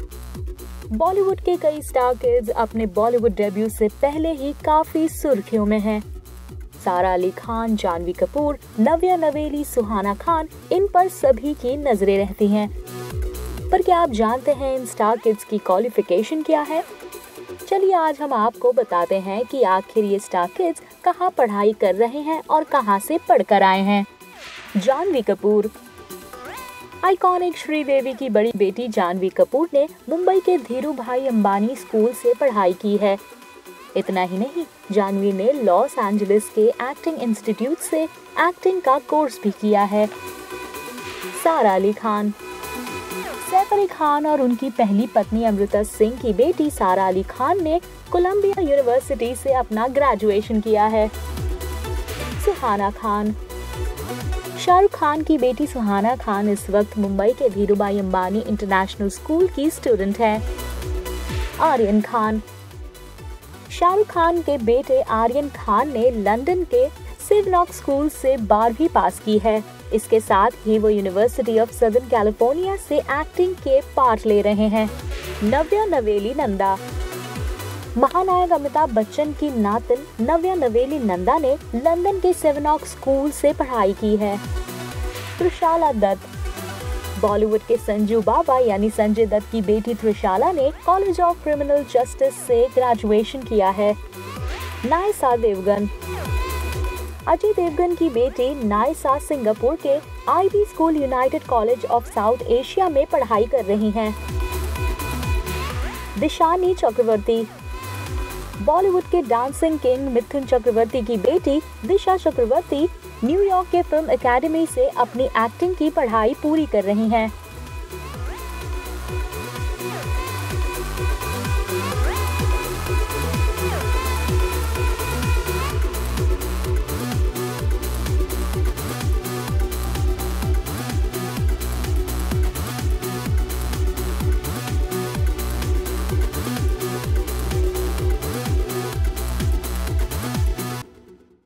बॉलीवुड के कई star kids अपने बॉलीवुड डेब्यू से पहले ही काफी सुर्खियों में हैं। सारा अली खान, जानवी कपूर, नव्या नवेली, सुहाना खान, इन पर सभी की नजरें रहती हैं। पर क्या आप जानते हैं इन स्टार किड्स की क्वालिफिकेशन क्या है? चलिए आज हम आपको बताते हैं कि आखिर ये स्टार किड्स कहाँ पढ़ाई कर रहे हैं और कहाँ से पढ़कर आए हैं। जानवी कपूर। आइकॉनिक श्रीदेवी की बड़ी बेटी जानवी कपूर ने मुंबई के धीरू भाई अंबानी स्कूल से पढ़ाई की है। इतना ही नहीं, जानवी ने लॉस एंजलिस के एक्टिंग इंस्टीट्यूट से एक्टिंग का कोर्स भी किया है। सारा अली खान। सैफ अली खान और उनकी पहली पत्नी अमृता सिंह की बेटी सारा अली खान ने कोलंबिया यूनिवर्सिटी से अपना ग्रेजुएशन किया है। सुहाना खान। शाहरुख खान की बेटी सुहाना खान इस वक्त मुंबई के धीरूभाई अंबानी इंटरनेशनल स्कूल की स्टूडेंट है। आर्यन खान। शाहरुख खान के बेटे आर्यन खान ने लंदन के सिवनॉक स्कूल से 12वीं पास की है। इसके साथ ही वो यूनिवर्सिटी ऑफ सदर्न कैलिफोर्निया से एक्टिंग के पार्ट ले रहे हैं। नव्या नवेली नंदा। महानायक अमिताभ बच्चन की नातिन नव्या नवेली नंदा ने लंदन के सिवनॉक स्कूल से पढ़ाई की है। त्रिशाला दत्त। बॉलीवुड के संजू बाबा यानी संजय दत्त की बेटी त्रिशाला ने कॉलेज ऑफ क्रिमिनल जस्टिस से ग्रेजुएशन किया है। नायसा देवगन। अजय देवगन की बेटी नायसा सिंगापुर के IB school United College of South Asia में पढ़ाई कर रही हैं। दिशानी चक्रवर्ती। बॉलीवुड के डांसिंग किंग मिथुन चक्रवर्ती की बेटी दिशा चक्रवर्ती न्यूयॉर्क के फिल्म एकेडमी से अपनी एक्टिंग की पढ़ाई पूरी कर रही हैं।